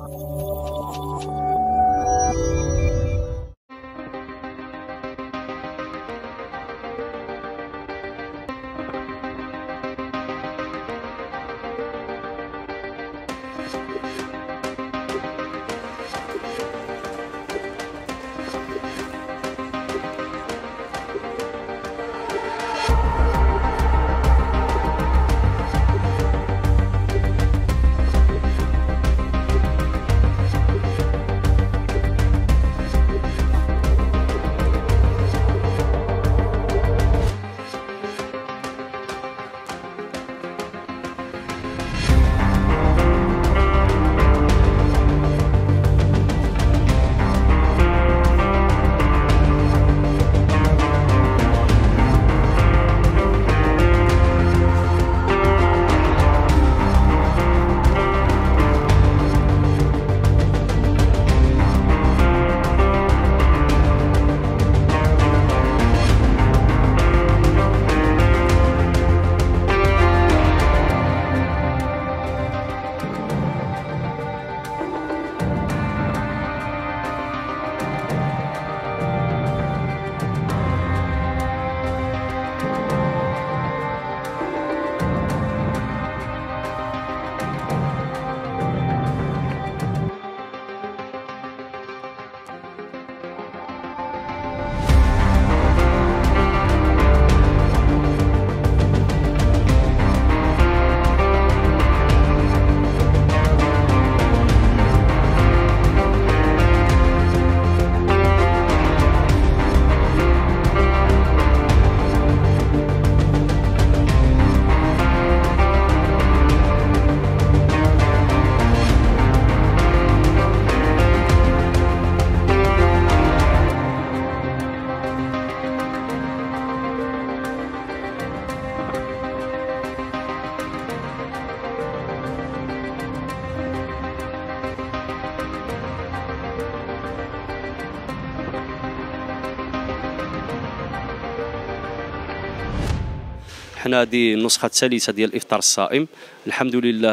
حنا هذه النسخه الثالثه ديال الافطار الصائم. الحمد لله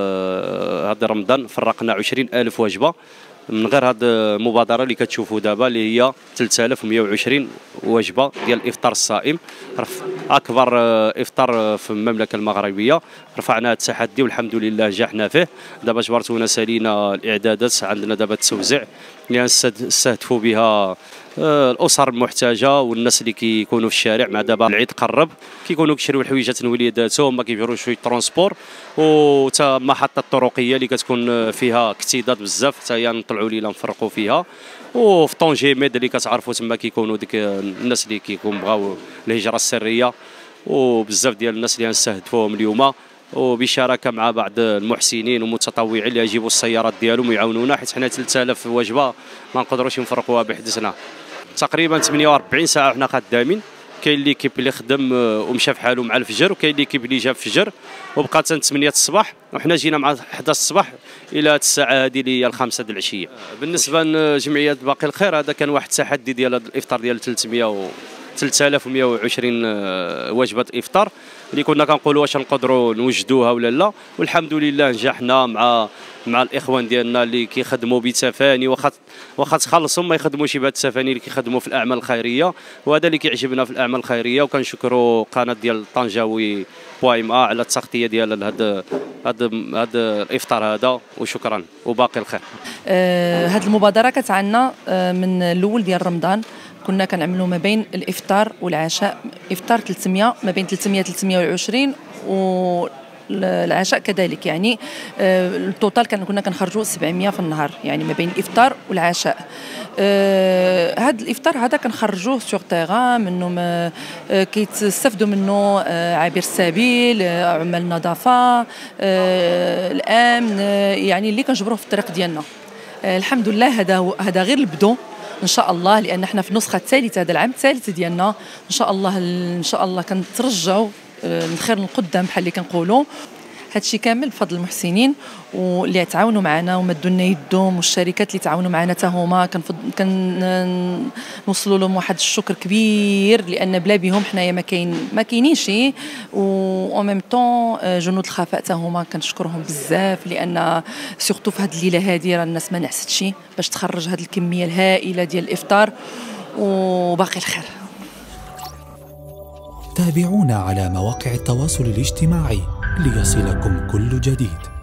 هذا رمضان فرقنا 20,000 وجبه من غير هذه المبادره اللي كتشوفوا دابا، اللي هي 3120 وجبه ديال الافطار الصائم، اكبر افطار في المملكه المغربيه. رفعنا هذا التحدي والحمد لله نجحنا فيه. دابا جبرتونا سالينا الاعدادات، عندنا دابا التوزيع اللي نستهدفوا بها الاسر المحتاجه والناس اللي كيكونوا في الشارع. مع دابا العيد قرب، كيكونوا كيشريو الحويجات لوليداتهم، ما كيبيعوش شويه ترونسبور، وتا محطه الطرقيه اللي كتكون فيها اكتظاظ بزاف حتى هي نطلعوا ليله نفرقوا فيها. وفي طونجي ميد اللي كتعرفوا تما كيكونوا ديك الناس اللي كيكون بغاو الهجره السريه، وبزاف ديال الناس اللي غنستهدفوهم اليوم، وبشراكه مع بعض المحسنين والمتطوعين اللي يجيبوا السيارات ديالهم ويعاونونا، حيت حنا 3000 وجبه ما نقدروش نفرقوها بحدثنا. تقريبا 48 ساعه حنا خدامين. كاين اللي كيب اللي خدم ومشى في حاله مع الفجر، وكاين اللي كيب اللي جا في الفجر وبقى حتى 8 الصباح، وحنا جينا مع 11 الصباح الى هذه الساعه هذه اللي هي الخامسه ديال العشيه. بالنسبه لجمعيه باقي الخير، هذا كان واحد التحدي ديال الافطار ديال 3120 وجبه افطار اللي كنا كنقولوا واش نقدروا نوجدوها ولا لا، والحمد لله نجحنا مع الاخوان ديالنا اللي كيخدموا بتفاني، واخا تخلصوا ما يخدموش بهذه التفاني اللي كيخدموا في الاعمال الخيريه، وهذا اللي كيعجبنا في الاعمال الخيريه. وكنشكروا قناه ديال طنجاوي بوايم على التغطيه ديال هذا الافطار هذا، وشكرا وباقي الخير. هذه المبادره كتعنا من الاول ديال رمضان، كنا كنعملوا ما بين الافطار والعشاء، افطار 300 ما بين 300 320 والعشاء كذلك، يعني التوتال كنا كنخرجوا 700 في النهار، يعني ما بين الافطار والعشاء. هذا الافطار هذا كنخرجوه سوغ تيغان، منه كيتستافدوا منه عابر السبيل، عمال النظافه، الامن، يعني اللي كنجبروه في الطريق ديالنا. الحمد لله هذا غير البدو ان شاء الله، لان احنا في النسخه الثالثه، هذا العام الثالث ديالنا ان شاء الله كنترجعوا من الخير للقدام بحال اللي كنقولوا. هادشي كامل بفضل المحسنين واللي تعاونوا معنا ومدوا لنا يدهم، والشركات اللي تعاونوا معنا حتى هما نوصلوا لهم واحد الشكر كبير، لان بلا بهم حنايا ما كاينينش. و ميم طون جنود الخفاء حتى هما كنشكرهم بزاف، لان سورتو في هذه الليله هذه راه الناس ما نعستش باش تخرج هذه الكميه الهائله ديال الافطار، وباقي الخير. تابعونا على مواقع التواصل الاجتماعي ليصلكم كل جديد.